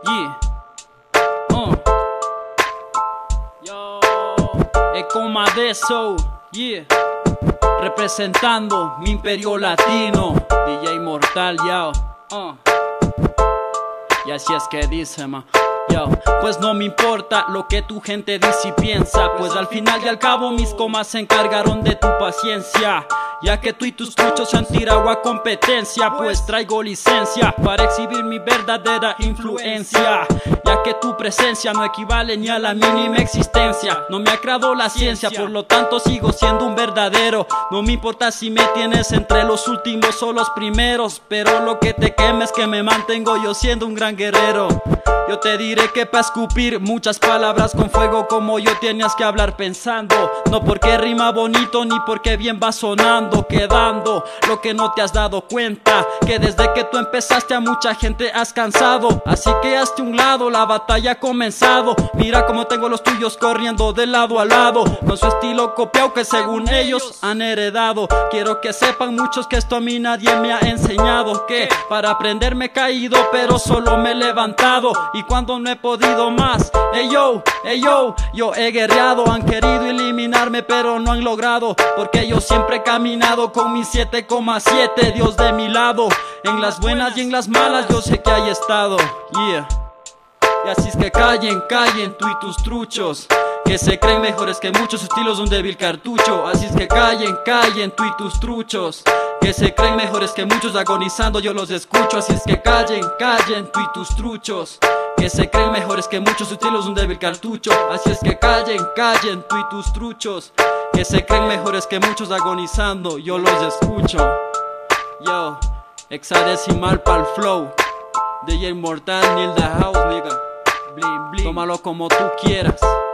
Yeah. Yo. Ecoma de eso. Yeah. Representando mi imperio latino. DJ Mortal, yo. Y así es que dice, ma. Yo, pues no me importa lo que tu gente dice y piensa, pues al final y al cabo mis comas se encargaron de tu paciencia. Ya que tú y tus truchos se han tirado a competencia, pues traigo licencia para exhibir mi verdadera influencia. Ya que tu presencia no equivale ni a la mínima existencia. No me agradó la ciencia, por lo tanto sigo siendo un verdadero. No me importa si me tienes entre los últimos o los primeros, pero lo que te quema es que me mantengo yo siendo un gran guerrero. Yo te diré que para escupir muchas palabras con fuego como yo tenías que hablar pensando. No porque rima bonito ni porque bien va sonando, quedando lo que no te has dado cuenta, que desde que tú empezaste a mucha gente has cansado. Así que hazte un lado, la batalla ha comenzado. Mira cómo tengo los tuyos corriendo de lado a lado, con su estilo copiado que según ellos han heredado. Quiero que sepan muchos que esto a mí nadie me ha enseñado, que para aprender me he caído pero solo me he levantado. Y cuando no he podido más, yo he guerreado. Han querido eliminarme pero no han logrado, porque yo siempre he caminado con mi 7,7, Dios de mi lado. En las buenas y en las malas yo sé que hay estado. Yeah. Y así es que callen tú y tus truchos, que se creen mejores que muchos estilos de un débil cartucho. Así es que callen tú y tus truchos, que se creen mejores que muchos agonizando yo los escucho. Así es que callen tú y tus truchos, que se creen mejores que muchos estilos de un débil cartucho. Así es que callen tú y tus truchos, que se creen mejores que muchos agonizando yo los escucho. Yo, hexadecimal pa'l flow, DJ Mortal, Neil the House, nigga. Bling, bling. Tómalo como tú quieras.